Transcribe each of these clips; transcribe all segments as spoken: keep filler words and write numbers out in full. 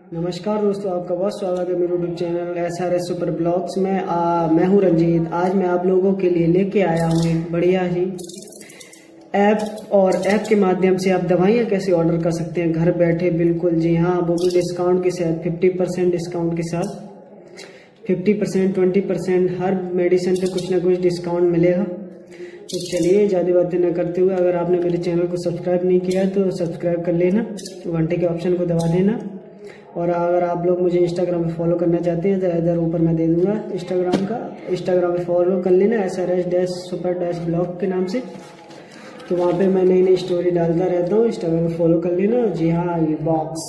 नमस्कार दोस्तों, आपका बहुत स्वागत है मेरे YouTube channel S R S super blogs में। आ, मैं हूं रंजीत। आज मैं आप लोगों के लिए लेके आया हूं एक बढ़िया ही ऐप, और ऐप के माध्यम से आप दवाइयां कैसे ऑर्डर कर सकते हैं घर बैठे। बिल्कुल जी हाँ, वो भी डिस्काउंट के साथ, फिफ्टी परसेंट डिस्काउंट के साथ। फिफ्टी परसेंट ट्वेंटी परसेंट हर मेडिसिन पे कुछ ना कुछ डिस्काउंट मिलेगा। तो चलिए ज़्यादा बातें न करते हुए, अगर आपने मेरे चैनल को सब्सक्राइब नहीं किया तो सब्सक्राइब कर लेना, घंटे के ऑप्शन को दबा देना। और अगर आप लोग मुझे इंस्टाग्राम पे फॉलो करना चाहते हैं तो इधर ऊपर मैं दे दूंगा इंस्टाग्राम का, इंस्टाग्राम पे फॉलो कर लेना S R S dash super dash blog के नाम से। तो वहाँ पे मैं नई नई स्टोरी डालता रहता हूँ, इंस्टाग्राम पे फॉलो कर लेना। जी हाँ, ये box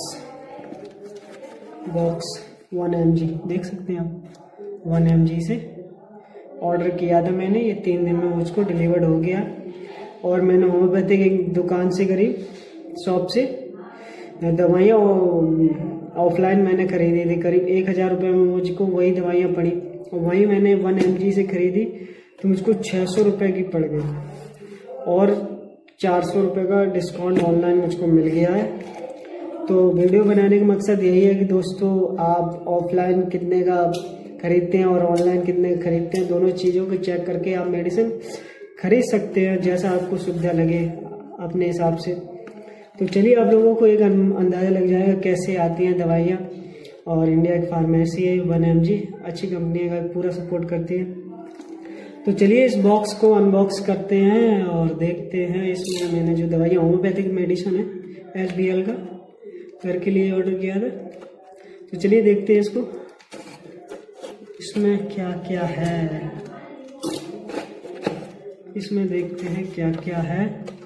box one M G देख सकते हैं आप, वन एम जी से ऑर्डर किया था मैंने। ये तीन दिन में मुझको डिलीवर्ड हो गया। और मैंने होम्योपैथिक एक दुकान से करीब शॉप से दवाइयाँ ऑफलाइन मैंने खरीदी थी, करीब एक हज़ार रुपये में मुझको वही दवाइयाँ पड़ी। और वही मैंने वन एम जी से खरीदी तो मुझको छः सौ रुपये की पड़ गई, और चार सौ रुपये का डिस्काउंट ऑनलाइन मुझको मिल गया है। तो वीडियो बनाने का मकसद यही है कि दोस्तों, आप ऑफलाइन कितने का खरीदते हैं और ऑनलाइन कितने का खरीदते हैं, दोनों चीज़ों को चेक करके आप मेडिसिन खरीद सकते हैं जैसा आपको सुविधा लगे अपने हिसाब से। तो चलिए, आप लोगों को एक अंदाज़ा लग जाएगा कैसे आती हैं दवाइयाँ। और इंडिया की फार्मेसी है वन एम जी, अच्छी कंपनी का पूरा सपोर्ट करती है। तो चलिए इस बॉक्स को अनबॉक्स करते हैं और देखते हैं इसमें मैंने जो दवाइयाँ, होम्योपैथिक मेडिसिन है एस बी एल का, घर के लिए ऑर्डर किया था। तो चलिए देखते हैं इसको, इसमें क्या क्या है, इसमें देखते हैं क्या क्या है।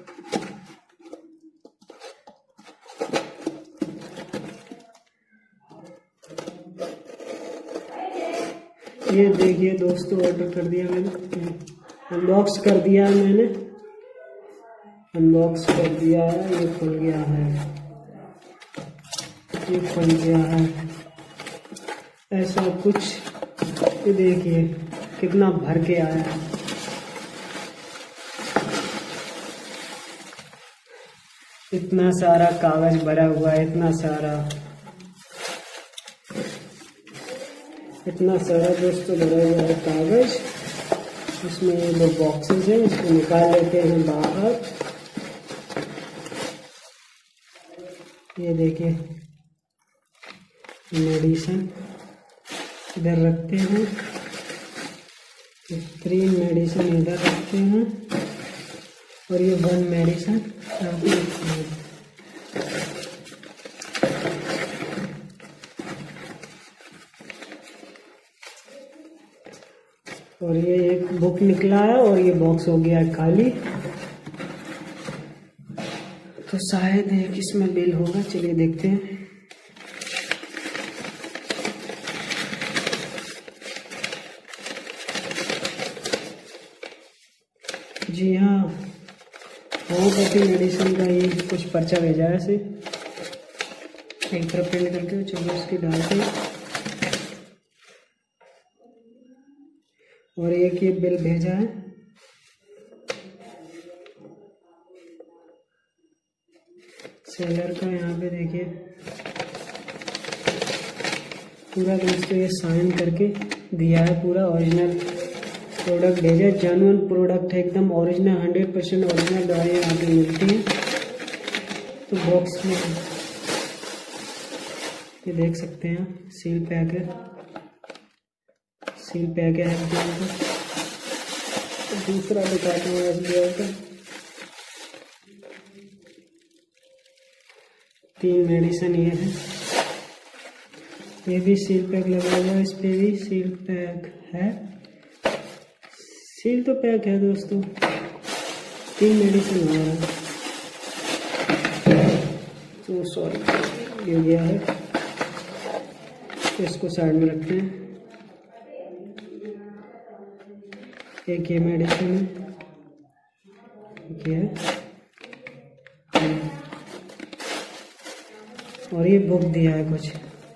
ये देखिए दोस्तों, ऑर्डर कर दिया मैंने, अनबॉक्स कर दिया है मैंने, अनबॉक्स कर दिया है। ये खुल गया है, ये खुल गया है ऐसा कुछ। ये देखिए कितना भर के आया है। इतना सारा कागज भरा हुआ है, इतना सारा इतना सारा दोस्तों भरा हुआ है कागज। इसमें ये दो बॉक्सेस हैं, इसको निकाल लेते हैं बाहर। ये देखिए मेडिसिन इधर रखते हैं, तीन मेडिसिन इधर रखते हैं, और ये वन मेडिसिन यहाँ पे रखते हैं। और ये एक बुक निकला है, और ये बॉक्स हो गया है खाली। तो शायद एक इसमें बिल होगा, चलिए देखते हैं। जी हाँ, होम्योपैथी मेडिसिन का ये कुछ पर्चा भेजा है ऐसे एक तरफ प्रिंट करके। चलिए उसकी डालते हैं, और एक ये बिल भेजा है। सेलर का यहाँ पे देखिए पूरा दोस्तों ये साइन करके दिया है, पूरा ओरिजिनल प्रोडक्ट भेजा, जेन्युइन प्रोडक्ट है एकदम ओरिजिनल, हंड्रेड परसेंट ओरिजिनल दवाइयाँ यहाँ पे मिलती हैं। तो बॉक्स में ये देख सकते हैं, सील पैक है, सील पैक है एकदम का। दूसरा दिखाता हूँ एस बी एल का, तीन मेडिसिन ये है, ये भी सील पैक लगा हुआ है, इस पे भी सील पैक है। सील तो पैक है दोस्तों, तीन मेडिसिन आ रहा है। तो सॉरी ये गया है, इसको साइड में रखते हैं। एक ये मेडिसिन है, एक ये है, और ये बुक दिया है कुछ।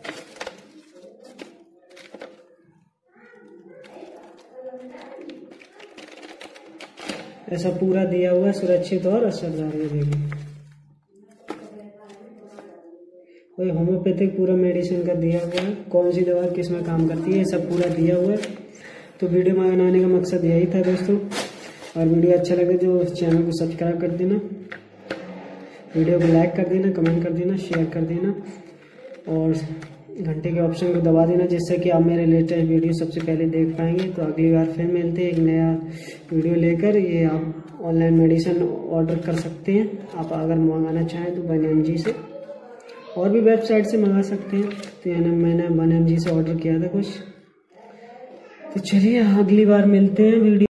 ऐसा पूरा दिया हुआ है, सुरक्षित और असरदार। ये देखिए, वही होम्योपैथिक पूरा मेडिसिन का दिया हुआ है, कौन सी दवा किस में काम करती है ये सब पूरा दिया हुआ है। तो वीडियो बनाने का मकसद यही था दोस्तों, और वीडियो अच्छा लगे तो चैनल को सब्सक्राइब कर देना, वीडियो को लाइक कर देना, कमेंट कर देना, शेयर कर देना और घंटे के ऑप्शन को दबा देना, जिससे कि आप मेरे लेटेस्ट वीडियो सबसे पहले देख पाएंगे। तो अगली बार फिर मिलते हैं एक नया वीडियो लेकर। ये आप ऑनलाइन मेडिसिन ऑर्डर कर सकते हैं, आप अगर मंगाना चाहें तो वन एम जी से, और भी वेबसाइट से मंगा सकते हैं। तो यानी मैंने वन एम जी से ऑर्डर किया था कुछ। तो चलिए अगली बार मिलते हैं वीडियो